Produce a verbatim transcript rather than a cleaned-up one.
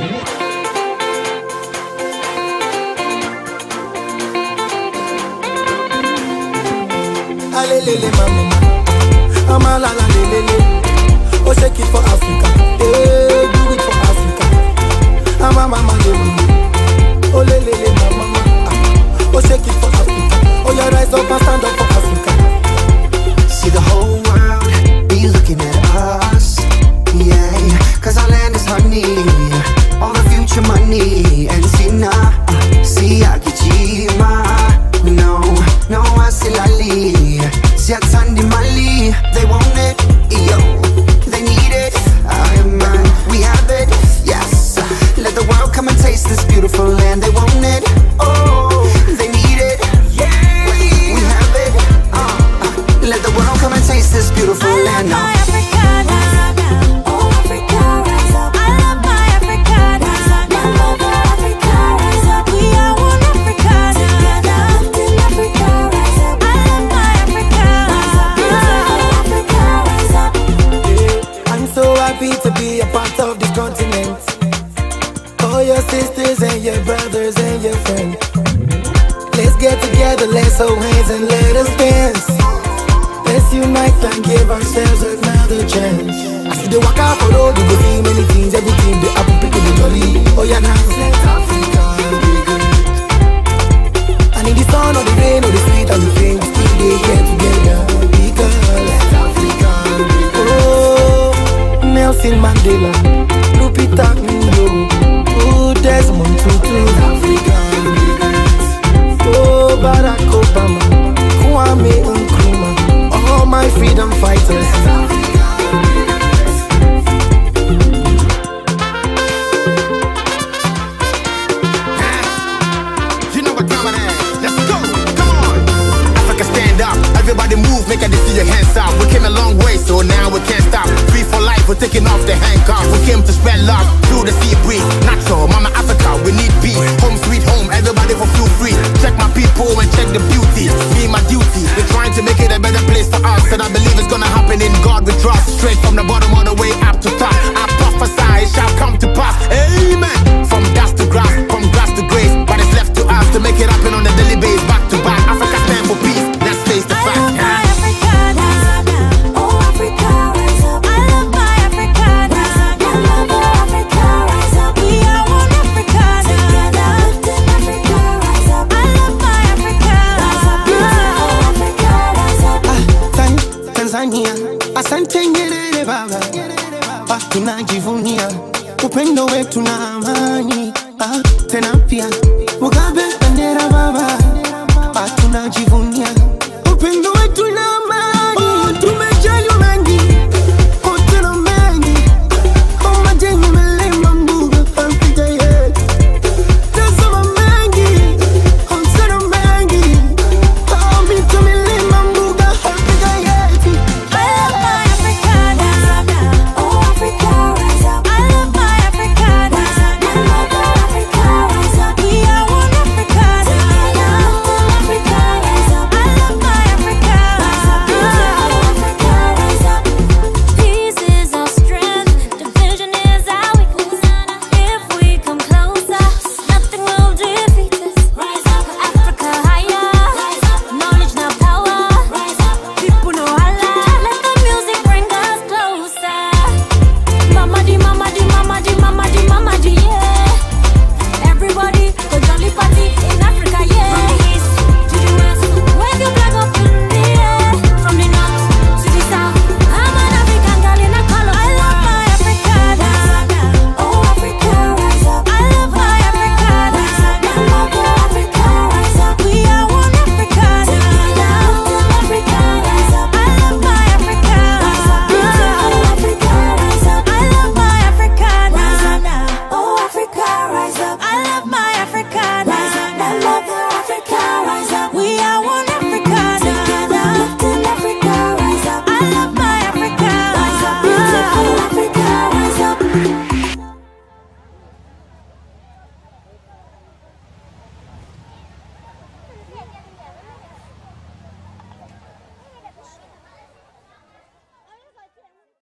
Alelele mama, mama la la lelele. Oh shake it for Africa, eh, do it for Africa. Mama mama lelele, oh lelele mama, oh shake it for Africa. Oh you rise up and stand up for Africa. See the whole world be looking at us, yeah. Cause our land is honey, all the future money. And see now, see Akijima, no, no Asilali. See Atandi Mali, they want it, yo, they need it. I man, we have it, yes. Let the world come and taste this beautiful land. They want it, oh, they need it, yeah. We have it, uh, let the world come and taste this beautiful I land now. love my Africa, oh Africa, rise up. I love my Africa, rise up. I love my Africa, rise up. We are one Africa together. In Africa, rise up. I love my Africa, rise up. Beautiful Africa, rise up. I'm so happy to be a part of this continent. All your sisters and your brothers and your friends, let's get together, let's hold hands and let us dance. Let's unite and give ourselves another chance. I see the waka for road, you go see many things, everything they happen, people they jolly. Oh yeah, now let Africa be good. And in the sun or the rain or the sweet or the pain, we still they get together because let Africa be good. Oh, Nelson Mandela, Lupita Nyong'o, oh Desmond Tutu, Africa be good. Oh Barack Obama, Kwame Nkrumah, all my freedom fighters. You know what time it is. Let's go. Come on. Africa stand up. Everybody move. Make I see your hands up. We came a long way, so now we can't stop. Free for life. We're taking off the handcuffs. We came to spread love through the sea breeze. Natural, Mama Africa. We need peace. Home sweet home. Everybody for feel free. Check my people and check the beauty. Me my duty. We're trying to make it a better place for us, and I believe it's gonna happen in God we trust. Straight from the bottom all the way up to top. I prophesy it shall come to pass. Amen. From dust to grass, from grass to grace. But it's left to us to make it happen on a daily basis. Back to back. Africa stand for peace. Let's face the I fact. love my Africa, rise up. Oh Africa, rise up. I love my Africa, rise up. I love my Africa, rise up. We are one Africa together. In Africa, rise up. I love my Africa, rise up. Beautiful Africa, rise up. Tan- Tanzania, asante Nyerere baba, ah, tunajivunia upendo wetu na amani, ah, tena pia Mugabe bendera baba, ah, tunajivunia